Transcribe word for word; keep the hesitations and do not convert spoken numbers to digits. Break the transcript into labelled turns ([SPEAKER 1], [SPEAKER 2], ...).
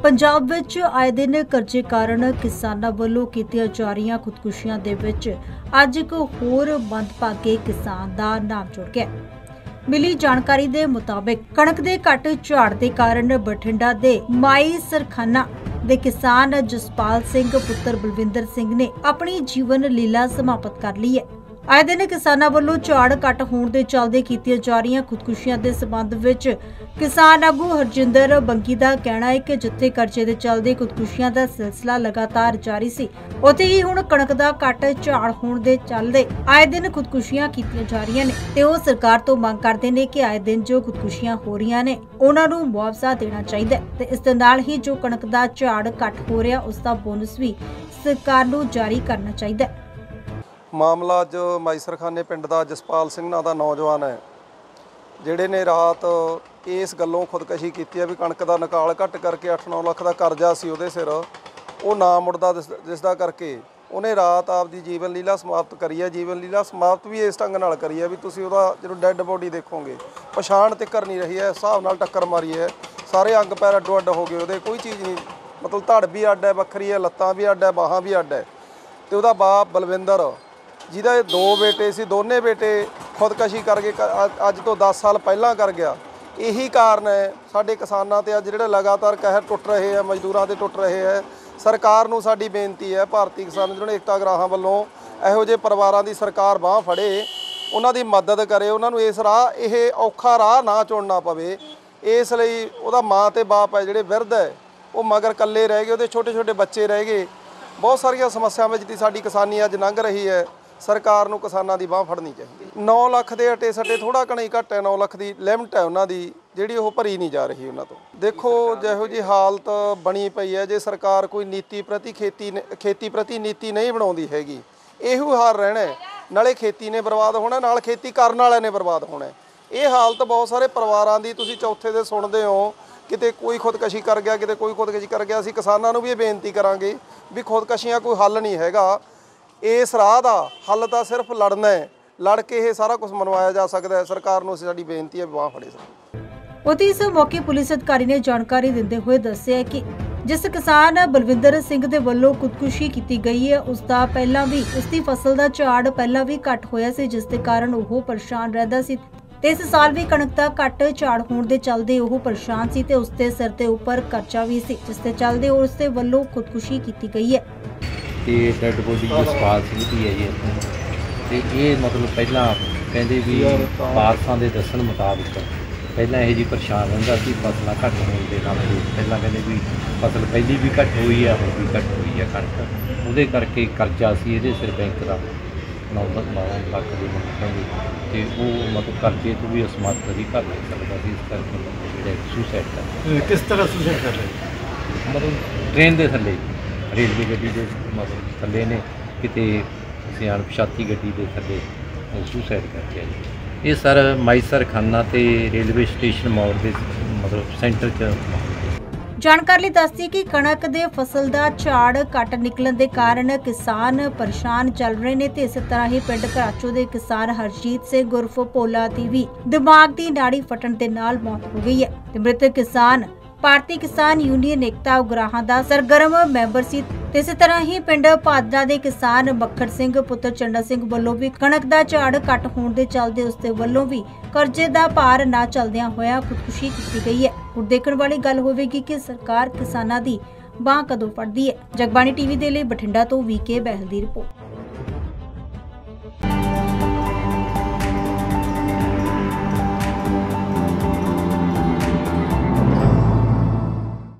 [SPEAKER 1] पंजाब विच आए दिन कर्जे कारण किसानां वल्लों कीतियां जा रहीआं खुदकुशियां दे विच अज एक होर मंदभागे किसान दा नाम जुड़ गया। मिली जानकारी दे मुताबिक कणक दे घट झाड़ दे कारण बठिंडा दे माई सरखाना दे किसान जसपाल सिंह पुत्र बलविंदर सिंह ने अपनी जीवन लीला समाप्त कर ली है। आए दिन किसानां वल्लों झाड़ घट होण दे चलदे कीतियां जा रहीआं खुदकुशियां दे संबंध विच किसान आगू हरजिंदर बंगी दा कहना है कि जिथे कर्जे दे चलदे खुदकुशियां दा सिलसिला लगातार जारी सी, उत्थे ही हुण कणक दा घट झाड़ होण दे चलदे आए दिन खुदकुशियां कीतियां जा रहीआं ने ते ओह सरकार तो मंग करदे ने कि आए दिन जो खुदकुशियां हो रहीआं ने उहनां नूं मुआवजा देना चाहीदा है ते इस दे नाल ही जो कणक दा झाड़ घट हो रिहा उस दा बोनस भी सरकार नूं जारी करना चाहीदा है।
[SPEAKER 2] मामला अज माई सरखाने पिंड का जसपाल सिंह नाम का नौजवान है जिहड़े ने रात इस गल्लों खुदकशी की है भी कणक का निकाल घट करके अठ नौ लख का करजा सी उहदे सिर वो ना मुड़दा जिसदा करके उन्हें रात आपकी जीवन लीला समाप्त करी है। जीवन लीला समाप्त भी इस ढंग नाल करी है भी तुसीं उहदा जो डैड बॉडी देखोगे पछाण तिकर नहीं रही है, हिसाब नाल टक्कर मारी है, सारे अंग पैर अड्डो अड्ड हो गए, उहदे कोई चीज़ नहीं मतलब धड़ भी अड्ड है वक्री है, लत्तां भी अड्ड है, बाहां भी अड्ड है। तो उहदा बाप बलविंदर जिहदा दो बेटे सी दोने बेटे खुदकशी करके अज तो दस साल पहला कर गया। यही कारण है साडे किसानां ते अज जिहड़े लगातार कहर टुट रहे हैं, मजदूरां ते टुट रहे हैं। सरकार नूं साडी बेनती है भारतीय किसान यूनियन एकता ग्राहां वल्लों इहो जिहे परिवारां दी सरकार बांह फड़े, उन्हां दी मदद करे, उन्हां नूं इस राह इह औखा राह ना चुनना पवे। इस लई उहदा माँ ते बाप है जिहड़े विरध है वो मगर कल्ले रह गए, उहदे छोटे छोटे बच्चे रह गए। बहुत सारियां समस्यावां विच दी साडी किसानी अज लंघ रही है। सरकार नूं किसानां दी बांह फड़नी चाहिए। नौ लख के अटे सटे थोड़ा कणी घट है, नौ लख की लिमिट है उन्हां दी जिहड़ी ओह भरी नहीं जा रही उन्हां तो। देखो जिहो जी हालत बनी पई है, जे सरकार कोई नीति प्रति खेती खेती प्रति नीति नहीं बनाउंदी हैगी, इहो हाल रहना है। नाले खेती ने बर्बाद होना, नाल खेती करन वाले ने बर्बाद होना। ये हालत बहुत सारे परिवारां दी तुसीं चौथे दे सुणदे हो, किते कोई खुदकशी कर गया, किते कोई खुदकशी कर गया। असीं किसानां नूं भी ये बेनती करांगे भी खुदकशियां कोई हल नहीं हैगा। इस राह का हल तो सिर्फ लड़ना है, लड़ के ये सारा कुछ मनवाया जा सकता है। सरकार नूं साडी बेनती है बांह फड़े सकती।
[SPEAKER 1] उते इस मौके पुलिस अधिकारी ने जानकारी देंदे हुए दस्सिया कि जिस किसान बलविंदर सिंह दे वल्लों खुदकुशी की गई है उसका पहला भी उसकी फसल का झाड़ पहला भी घट होया सी, जिस दे कारण वो परेशान रहता सी ते इस साल भी कणक का घट झाड़ होने के चलते वो परेशान सी ते उसके सिर के उपर कर्जा भी सी, जिस दे चलते उसके वल्लों खुदकुशी की गई है।
[SPEAKER 3] ਤੇ ਡੈਡ ਬੋਡੀ ਜਸਪਾਲ ਸਿੰਘ ਦੀ ਹੈ ਜੀ ਇੱਥੋਂ ਤੇ ਇਹ ਮਤਲਬ ਪਹਿਲਾਂ ਕਹਿੰਦੇ ਵੀ ਵਾਰਸਾਂ ਦੇ ਦੱਸਣ ਮੁਤਾਬਕ ਪਹਿਲਾਂ ਇਹ ਜੀ ਪਰੇਸ਼ਾਨ ਰਹਿੰਦਾ ਸੀ ਫਸਲਾਂ ਘੱਟ ਹੋਣ ਦੇ ਨਾਲ। ਪਹਿਲਾਂ ਕਹਿੰਦੇ ਵੀ ਫਸਲ ਪਹਿਲੀ ਵੀ ਘੱਟ ਹੋਈ ਹੈ, ਹੁਣ ਵੀ ਘੱਟ ਹੋਈ ਹੈ ਕਣਕ, ਉਹਦੇ ਕਰਕੇ ਕਰਜ਼ਾ ਸੀ ਇਹਦੇ ਸਿਰ ਬੈਂਕ ਦਾ ਨੌ ਲੱਖ ਦੇ ਕਹਿੰਦੇ ਤੇ ਉਹ ਮਤਲਬ ਕਰਜ਼ੇ ਤੋਂ ਵੀ ਅਸਮਰਥ ਵੀ ਕਰ ਨਹੀਂ ਸਕਦਾ ਸੀ। ਇਸ ਕਰਕੇ ਜਿਹੜੇ ਸੁਸਾਈਡ ਕਰ
[SPEAKER 4] ਕਿਸ ਤਰ੍ਹਾਂ ਸੁਸਾਈਡ ਕਰ ਰਹੇ
[SPEAKER 3] ਮਤਲਬ ਟ੍ਰੇਨ ਦੇ ਥੱਲੇ रेलवे गड्डी के मतलब थले ने किते सियाण पछाती गड्डी के थले सुसाइड करके ये सर माई सरखाना ते रेलवे स्टेशन मोड़ के मतलब सेंटर च
[SPEAKER 1] जानकारी दसदी कि कणक दे फसल का झाड़ घट निकलन के कारण किसान परेशान चल रहे ने ते इस तरह ही पिंड घराचो के किसान हरजीत सिंह उर्फ भोला दी भी दिमाग की नाड़ी फटन के नाल मौत हो गई है। मृतक किसान भारतीय किसान यूनियन एकता उगराहां दा सरगर्म मैंबर सी। इस तरह ही पिंड भादरा दे किसान मक्खड़ सिंह पुत्र चंडा सिंह वल्लों भी कणक दा झाड़ घट होने के चलते उसके वल्लों भी कर्जे दा भार ना चलदियां होया खुदकुशी की गई है। हुण देखण वाली गल होवेगी कि सरकार किसानां दी बांह कदों फड़दी है। जगबाणी टीवी दे लई बठिंडा तो वी के बहल दी रिपोर्ट।